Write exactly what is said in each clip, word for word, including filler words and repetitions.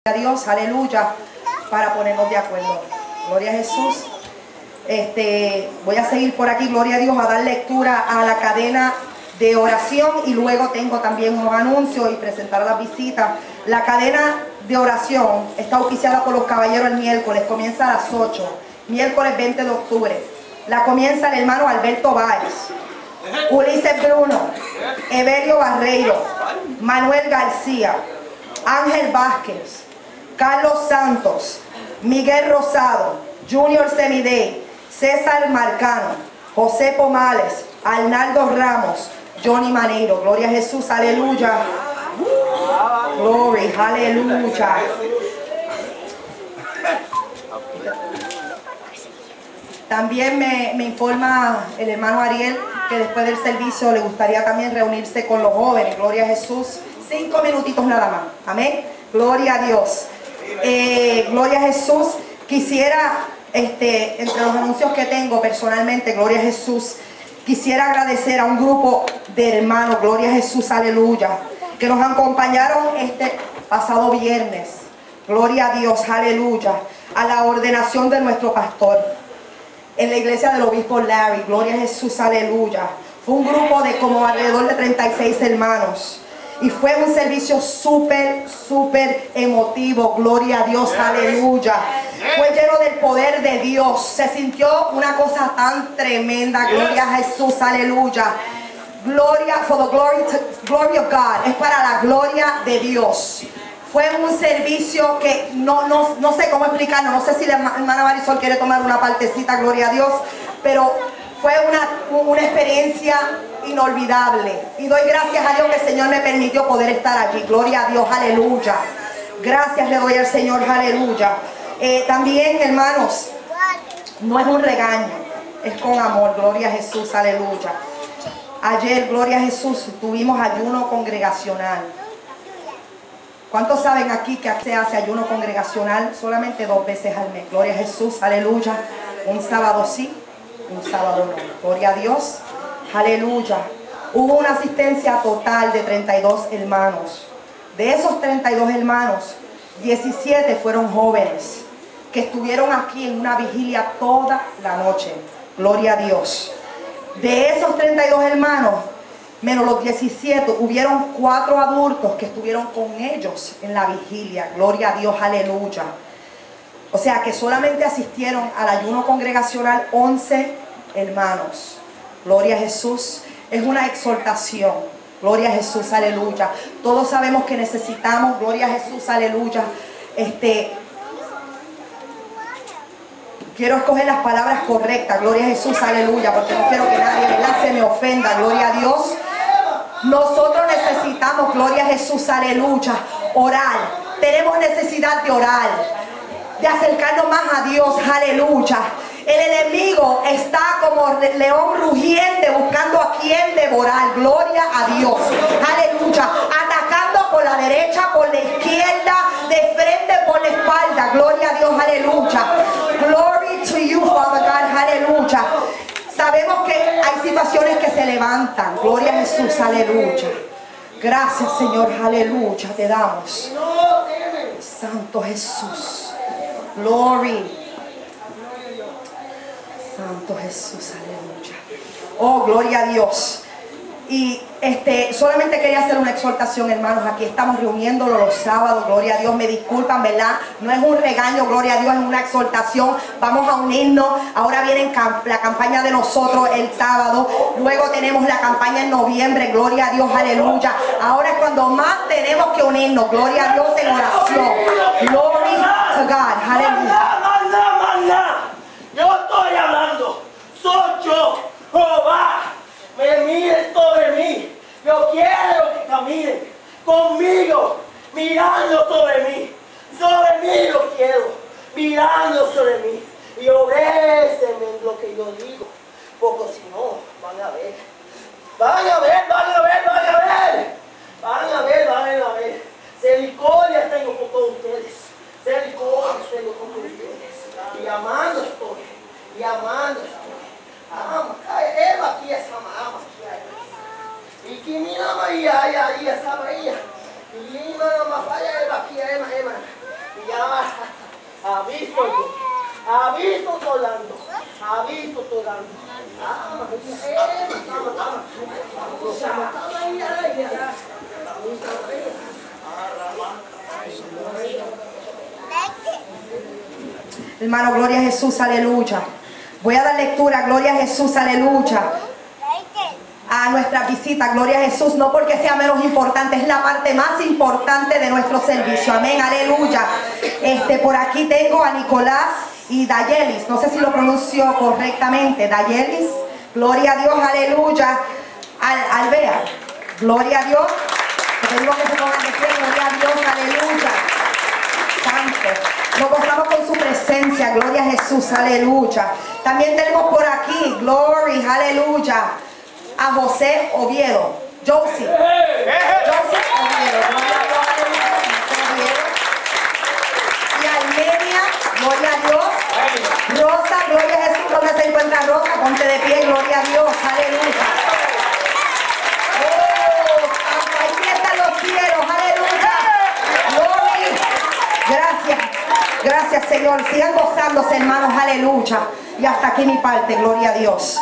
a Dios, aleluya, para ponernos de acuerdo. Gloria a Jesús. Este, voy a seguir por aquí, gloria a Dios, a dar lectura a la cadena de oración y luego tengo también unos anuncios y presentar las visitas. La cadena de oración está auspiciada por los caballeros el miércoles, comienza a las ocho, miércoles veinte de octubre. La comienza el hermano Alberto Valls, Ulises Bruno, Evelio Barreiro, Manuel García, Ángel Vázquez, Carlos Santos, Miguel Rosado, Junior Semidey, César Marcano, José Pomales, Arnaldo Ramos, Johnny Maneiro. Gloria a Jesús, aleluya. Glory, aleluya. También me, me informa el hermano Ariel que después del servicio le gustaría también reunirse con los jóvenes. Gloria a Jesús. Cinco minutitos nada más. Amén. Gloria a Dios. Eh, gloria a Jesús. Quisiera, este, entre los anuncios que tengo personalmente, gloria a Jesús, quisiera agradecer a un grupo de hermanos, gloria a Jesús, aleluya, que nos acompañaron este pasado viernes, gloria a Dios, aleluya, a la ordenación de nuestro pastor en la iglesia del obispo Larry, gloria a Jesús, aleluya. Fue un grupo de como alrededor de treinta y seis hermanos. Y fue un servicio súper, súper emotivo. Gloria a Dios, aleluya. Fue lleno del poder de Dios. Se sintió una cosa tan tremenda. Gloria a Jesús, aleluya. Gloria, for the glory, to, glory of God. Es para la gloria de Dios. Fue un servicio que no, no, no sé cómo explicarlo. No sé si la hermana Marisol quiere tomar una partecita, gloria a Dios. Pero fue una, una experiencia inolvidable. Y doy gracias a Dios que el Señor me permitió poder estar allí. Gloria a Dios, aleluya. Gracias le doy al Señor, aleluya. Eh, también, hermanos, no es un regaño, es con amor. Gloria a Jesús, aleluya. Ayer, gloria a Jesús, tuvimos ayuno congregacional. ¿Cuántos saben aquí que se hace ayuno congregacional solamente dos veces al mes? Gloria a Jesús, aleluya. Un sábado sí, un sábado no. Gloria a Dios, aleluya. Hubo una asistencia total de treinta y dos hermanos. De esos treinta y dos hermanos, diecisiete fueron jóvenes que estuvieron aquí en una vigilia toda la noche. Gloria a Dios. De esos treinta y dos hermanos, menos los diecisiete, hubieron cuatro adultos que estuvieron con ellos en la vigilia. Gloria a Dios, aleluya. O sea que solamente asistieron al ayuno congregacional once hermanos. Gloria a Jesús. Es una exhortación. Gloria a Jesús, aleluya. Todos sabemos que necesitamos, gloria a Jesús, aleluya. Este, quiero escoger las palabras correctas, gloria a Jesús, aleluya, porque no quiero que nadie, ¿verdad?, se me ofenda, gloria a Dios. Nosotros necesitamos, gloria a Jesús, aleluya, orar. Tenemos necesidad de orar, de acercarnos más a Dios, aleluya. El enemigo está como león rugiente buscando a quien devorar. Gloria a Dios. Aleluya. Atacando por la derecha, por la izquierda, de frente, por la espalda. Gloria a Dios. Aleluya. Glory to you, Father God. Aleluya. Sabemos que hay situaciones que se levantan. Gloria a Jesús. Aleluya. Gracias, Señor. Aleluya. Te damos. Santo Jesús. Glory. Santo Jesús, aleluya. Oh, gloria a Dios. Y este, solamente quería hacer una exhortación, hermanos. Aquí estamos reuniéndolo los sábados, gloria a Dios. Me disculpan, ¿verdad? No es un regaño, gloria a Dios, es una exhortación. Vamos a unirnos. Ahora viene la campaña de nosotros el sábado. Luego tenemos la campaña en noviembre, gloria a Dios, aleluya. Ahora es cuando más tenemos que unirnos, gloria a Dios, en oración. Glory to God, aleluya. Yo estoy hablando, soy yo, Jehová, me miren sobre mí. Yo quiero que caminen conmigo, mirando sobre mí. Sobre mí lo quiero, mirando sobre mí. Y obedécenme en lo que yo digo, porque si no, van a ver. Van a ver, van a ver, van a ver. Van a ver, van a ver. Misericordia tengo con todos ustedes. Misericordia tengo con todos ustedes. Y amando estoy, y amando estoy. Ama, Eva aqui essa ama aqui. E que mina Maria, aí, aí, essa Maria. E mina, mas vai Eva aqui, Eva, Eva. Aviso yo. Aviso estoy dando. Aviso estoy dando. Ah, eh, estamos, estamos. Estamos ahí, ahí, ahí. Hermano, gloria a Jesús, aleluya. Voy a dar lectura, gloria a Jesús, aleluya. A nuestra visita, gloria a Jesús, no porque sea menos importante, es la parte más importante de nuestro servicio, amén, aleluya. Este, por aquí tengo a Nicolás y Dayelis, no sé si lo pronuncio correctamente, Dayelis, gloria a Dios, aleluya. Al, Albea, gloria a Dios, te digo que se pongan de pie, gloria a Dios, aleluya. Santo, nos gozamos con su presencia, gloria a Jesús, aleluya. También tenemos por aquí, glory, aleluya, a José Oviedo, Josie, José Oviedo, gloria a Dios, aleluya, José Oviedo. Y Almedia, gloria a Dios. Rosa, gloria a Jesús, ¿dónde se encuentra Rosa? Ponte de pie, gloria a Dios, aleluya. Oh, ahí están los cielos, aleluya. Gloria. Gracias, gracias Señor. Sigan gozándose, hermanos, aleluya. Y hasta aquí mi parte, gloria a Dios.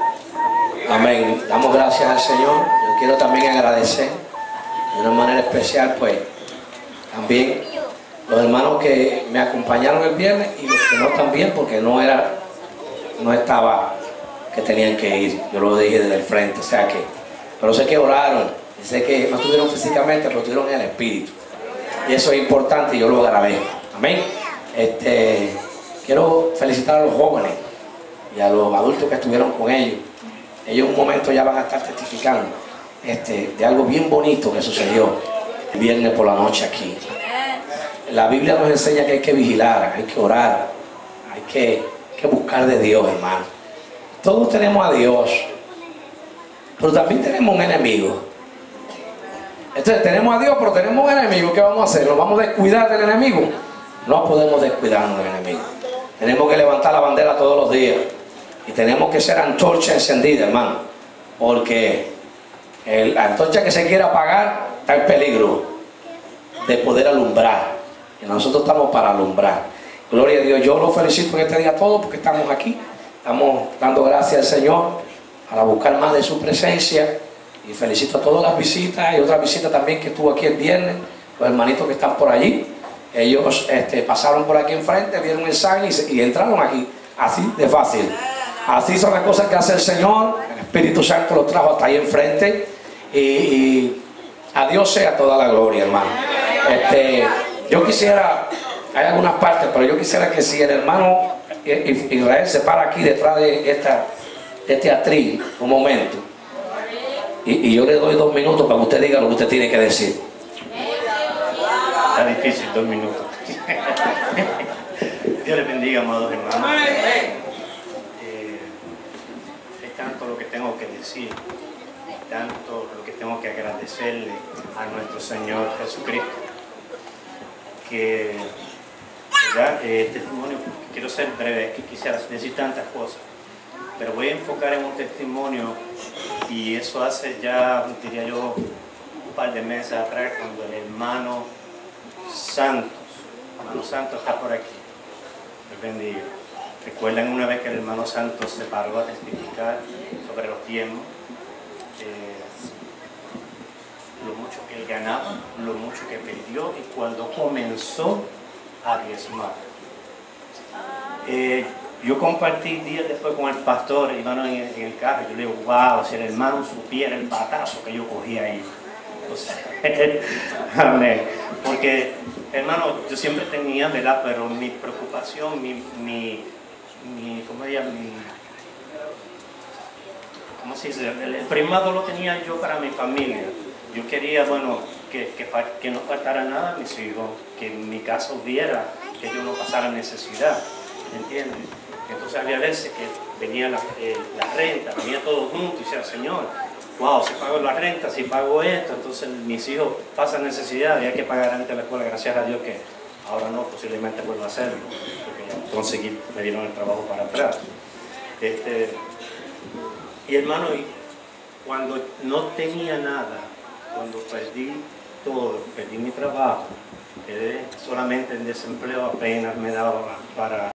Amén. Damos gracias al Señor. Yo quiero también agradecer de una manera especial, pues, también los hermanos que me acompañaron el viernes y los que no también, porque no era, no estaba que tenían que ir. Yo lo dije desde el frente, o sea que, pero sé que oraron, y sé que no estuvieron físicamente, pero estuvieron en el espíritu. Y eso es importante y yo lo agradezco. Amén. Este, quiero felicitar a los jóvenes y a los adultos que estuvieron con ellos. Ellos en un momento ya van a estar testificando este, de algo bien bonito que sucedió el viernes por la noche aquí. La Biblia nos enseña que hay que vigilar, hay que orar, hay que, que buscar de Dios, hermano. Todos tenemos a Dios, pero también tenemos un enemigo. Entonces tenemos a Dios, pero tenemos un enemigo. ¿Qué vamos a hacer? ¿Nos vamos a descuidar del enemigo? No podemos descuidarnos del enemigo. Tenemos que levantar la bandera todos los días. Y tenemos que ser antorcha encendida, hermano. Porque el, la antorcha que se quiera apagar está en peligro de poder alumbrar. Y nosotros estamos para alumbrar. Gloria a Dios. Yo lo felicito en este día a todos porque estamos aquí. Estamos dando gracias al Señor para buscar más de su presencia. Y felicito a todas las visitas y otras visitas también que estuvo aquí el viernes. Los hermanitos que están por allí. Ellos este, pasaron por aquí enfrente, vieron el sign y, se, y entraron aquí. Así de fácil. Así son las cosas que hace el Señor. El Espíritu Santo los trajo hasta ahí enfrente. Y, y a Dios sea toda la gloria, hermano. Este, yo quisiera, hay algunas partes, pero yo quisiera que si el hermano Israel se para aquí detrás de, esta, de este atril un momento. Y, y yo le doy dos minutos para que usted diga lo que usted tiene que decir. Está difícil, dos minutos. Dios les bendiga, amados hermanos. Tanto lo que tengo que decir y tanto lo que tengo que agradecerle a nuestro Señor Jesucristo, que ¿verdad? Eh, testimonio, quiero ser breve, que quisiera decir tantas cosas, pero voy a enfocar en un testimonio, y eso hace ya, diría yo, un par de meses atrás, cuando el hermano Santos, hermano Santos está por aquí, Dios bendiga. Recuerdan una vez que el hermano Santos se paró a testificar sobre los diezmos, eh, lo mucho que él ganaba, lo mucho que perdió y cuando comenzó a diezmar. Eh, yo compartí días después con el pastor, hermano, en el, en el carro, yo le digo, wow, si el hermano supiera el batazo que yo cogí ahí. O sea, amén. Porque, hermano, yo siempre tenía, ¿verdad? Pero mi preocupación, mi... mi Mi, ¿cómo se llama? Mi, ¿cómo se dice? El, el primado lo tenía yo para mi familia. Yo quería, bueno, que, que, que no faltara nada a mis hijos, que en mi casa hubiera, que ellos no pasaran necesidad, ¿entiendes? Entonces había veces que venía la, eh, la renta, venía todo junto y decía, Señor, wow, si pago la renta, si pago esto, entonces mis hijos pasan necesidad y hay que pagar antes la escuela, gracias a Dios que ahora no, posiblemente vuelva a hacerlo. Conseguir, me dieron el trabajo para atrás. Este, y hermano, cuando no tenía nada, cuando perdí todo, perdí mi trabajo, quedé solamente en desempleo, apenas me daba para